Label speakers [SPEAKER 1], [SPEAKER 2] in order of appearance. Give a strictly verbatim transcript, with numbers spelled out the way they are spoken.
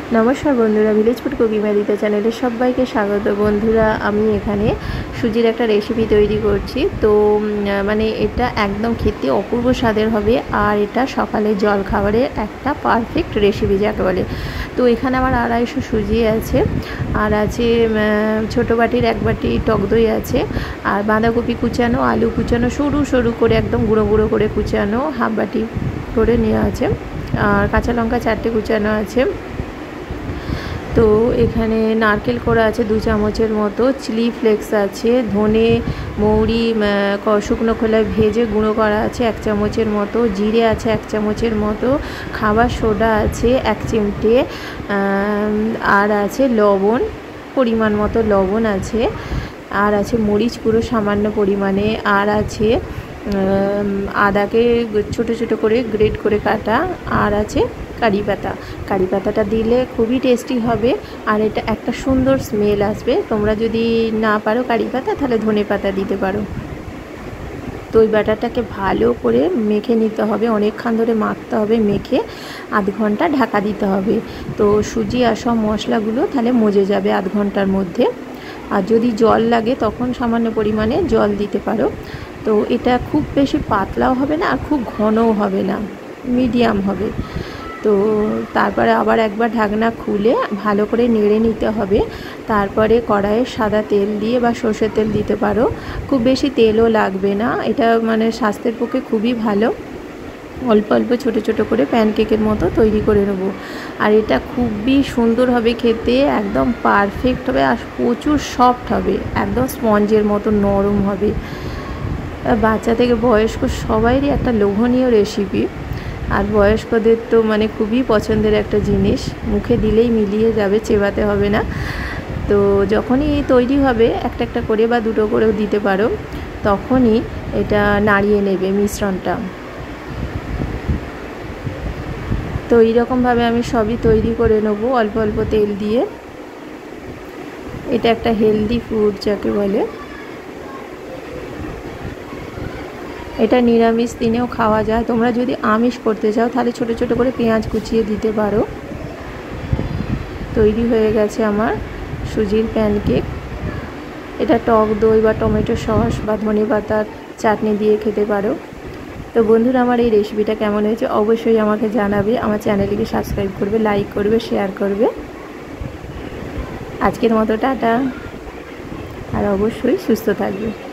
[SPEAKER 1] नमस्कार बंधुरा village food cookie মেরিতা চ্যানেলে সবাইকে স্বাগত। বন্ধুরা আমি এখানে সুজির একটা রেসিপি তৈরি করছি। তো মানে এটা একদম খেতে অপূর্ব স্বাদের হবে আর এটা সকালে জল খাবারের একটা পারফেক্ট রেসিপি যাকে বলে। তো এখানে আমার আড়াইশো সুজি আছে, আর আছে ছোটো বাটির এক বাটি টক দই আছে, আর বাঁধাকপি কুচানো, আলু কুচানো সরু সরু করে একদম গুঁড়ো গুঁড়ো করে কুচানো হাফ বাটি করে নেওয়া আছে, আর কাঁচা লঙ্কা চারটে কুচানো আছে। তো এখানে নারকেল কোড়া আছে দু চামচের মতো, চিলি ফ্লেক্স আছে, ধনে মৌরি শুকনো খোলায় ভেজে গুঁড়ো করা আছে এক চামচের মতো, জিরে আছে এক চামচের মতো, খাবার সোডা আছে এক চিমটে, আর আছে লবণ পরিমাণ মতো লবণ আছে, আর আছে মরিচ গুঁড়ো সামান্য পরিমাণে, আর আছে আদাকে ছোটো ছোটো করে গ্রেট করে কাটা, আর আছে কারি পাতা। কারি পাতাটা দিলে খুবই টেস্টি হবে আর এটা একটা সুন্দর স্মেল আসবে। তোমরা যদি না পারো কারি পাতা তাহলে ধনে পাতা দিতে পারো। তো ওই ব্যাটারটাকে ভালো করে মেখে নিতে হবে, অনেকক্ষণ ধরে মাখতে হবে, মেখে আধ ঘন্টা ঢাকা দিতে হবে। তো সুজি আর সব মশলাগুলো তাহলে মজে যাবে আধ ঘন্টার মধ্যে। আর যদি জল লাগে তখন সামান্য পরিমাণে জল দিতে পারো। তো এটা খুব বেশি পাতলাও হবে না আর খুব ঘনও হবে না, মিডিয়াম হবে। তো তারপরে আবার একবার ঢাকনা খুলে ভালো করে নেড়ে নিতে হবে। তারপরে কড়াইয়ে সাদা তেল দিয়ে বা সর্ষের তেল দিতে পারো, খুব বেশি তেলও লাগবে না, এটা মানে স্বাস্থ্যের পক্ষে খুবই ভালো। অল্প অল্প ছোটো ছোটো করে প্যানকেকের মতো তৈরি করে নেবো। আর এটা খুবই সুন্দর হবে খেতে, একদম পারফেক্ট হবে আর প্রচুর সফট হবে, একদম স্পঞ্জের মতো নরম হবে। বাচ্চা থেকে বয়স্ক সবাইরই একটা লোভনীয় রেসিপি, আর বয়স্কদের তো মানে খুবই পছন্দের একটা জিনিস, মুখে দিলেই মিলিয়ে যাবে, চেবাতে হবে না। তো যখনই তৈরি হবে একটা একটা করে বা দুটো করেও দিতে পারো, তখনই এটা নাড়িয়ে নেবে মিশ্রণটা। তো এইরকমভাবে আমি সবই তৈরি করে নেবো অল্প অল্প তেল দিয়ে। এটা একটা হেলদি ফুড যাকে বলে, এটা নিরামিষ দিনেও খাওয়া যায়। তোমরা যদি আমিষ করতে চাও তাহলে ছোটো ছোটো করে পেঁয়াজ কুচিয়ে দিতে পারো। তৈরি হয়ে গেছে আমার সুজির প্যানকেক। এটা টক দই বা টমেটো সস বা ধনে পাতার চাটনি দিয়ে খেতে পারো। তো বন্ধুরা আমার এই রেসিপিটা কেমন হয়েছে অবশ্যই আমাকে জানাবে, আমার চ্যানেলটিকে সাবস্ক্রাইব করবে, লাইক করবে, শেয়ার করবে। আজকের মতো টাটা, আর অবশ্যই সুস্থ থাকবে।